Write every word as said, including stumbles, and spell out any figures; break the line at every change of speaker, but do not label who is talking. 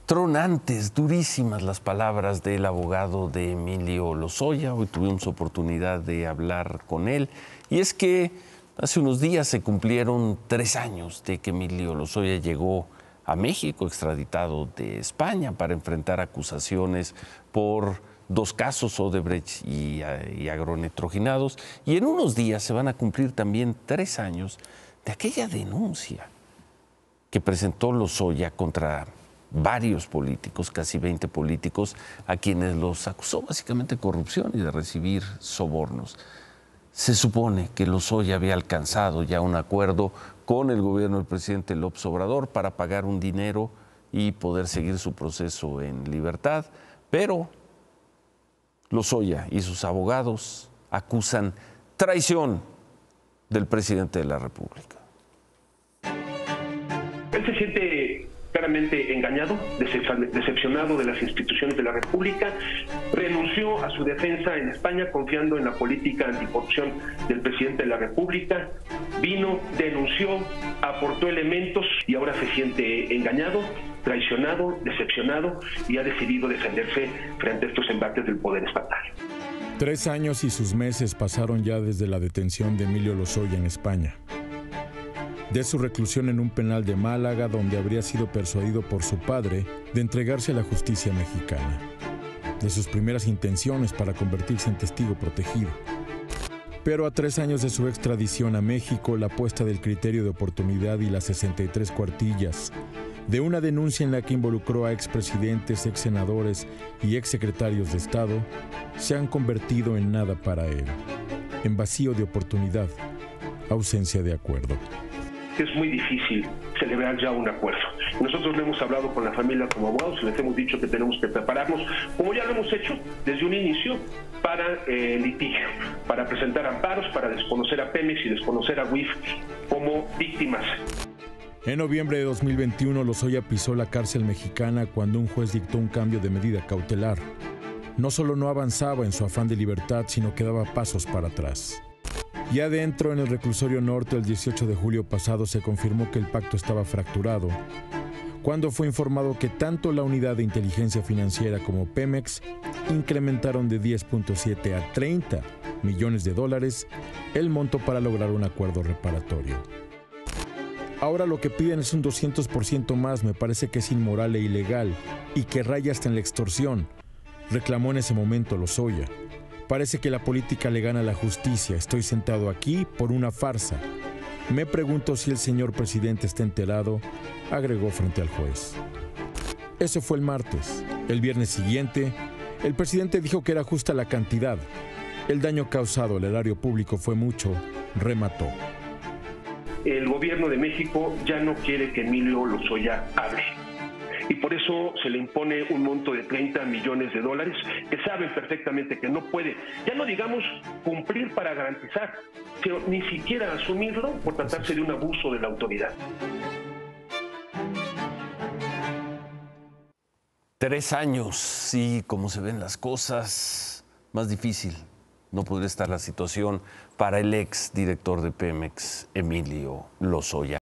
Tronantes, durísimas las palabras del abogado de Emilio Lozoya. Hoy tuvimos oportunidad de hablar con él. Y es que hace unos días se cumplieron tres años de que Emilio Lozoya llegó a México, extraditado de España, para enfrentar acusaciones por dos casos, Odebrecht y, y agronitrogenados. Y en unos días se van a cumplir también tres años de aquella denuncia que presentó Lozoya contra varios políticos, casi veinte políticos, a quienes los acusó básicamente de corrupción y de recibir sobornos. Se supone que Lozoya había alcanzado ya un acuerdo con el gobierno del presidente López Obrador para pagar un dinero y poder seguir su proceso en libertad, pero Lozoya y sus abogados acusan traición del presidente de la República.
Él se siente claramente engañado, decepcionado de las instituciones de la República, renunció a su defensa en España confiando en la política anticorrupción del presidente de la República, vino, denunció, aportó elementos y ahora se siente engañado, traicionado, decepcionado y ha decidido defenderse frente a estos embates del poder estatal.
Tres años y sus meses pasaron ya desde la detención de Emilio Lozoya en España. De su reclusión en un penal de Málaga, donde habría sido persuadido por su padre de entregarse a la justicia mexicana. De sus primeras intenciones para convertirse en testigo protegido. Pero a tres años de su extradición a México, la apuesta del criterio de oportunidad y las sesenta y tres cuartillas de una denuncia en la que involucró a expresidentes, exsenadores y exsecretarios de Estado se han convertido en nada para él, en vacío de oportunidad, ausencia de acuerdo.
Es muy difícil celebrar ya un acuerdo. Nosotros le hemos hablado con la familia como abogados y les hemos dicho que tenemos que prepararnos, como ya lo hemos hecho desde un inicio, para eh, litigio, para presentar amparos, para desconocer a Pemex y desconocer a U I F como víctimas.
En noviembre de dos mil veintiuno, Lozoya pisó la cárcel mexicana cuando un juez dictó un cambio de medida cautelar. No solo no avanzaba en su afán de libertad, sino que daba pasos para atrás. Y adentro, en el reclusorio norte, el dieciocho de julio pasado, se confirmó que el pacto estaba fracturado, cuando fue informado que tanto la Unidad de Inteligencia Financiera como Pemex incrementaron de diez punto siete a treinta millones de dólares el monto para lograr un acuerdo reparatorio. Ahora lo que piden es un doscientos por ciento más. Me parece que es inmoral e ilegal y que raya hasta en la extorsión, reclamó en ese momento Lozoya. Parece que la política le gana a la justicia. Estoy sentado aquí por una farsa. Me pregunto si el señor presidente está enterado, agregó frente al juez. Eso fue el martes. El viernes siguiente, el presidente dijo que era justa la cantidad. El daño causado al erario público fue mucho, remató.
El gobierno de México ya no quiere que Emilio Lozoya hable. Y por eso se le impone un monto de treinta millones de dólares, que saben perfectamente que no puede, ya no digamos cumplir para garantizar, sino ni siquiera asumirlo por tratarse de un abuso de la autoridad.
Tres años, y como se ven las cosas, más difícil no podría estar la situación para el ex director de Pemex, Emilio Lozoya.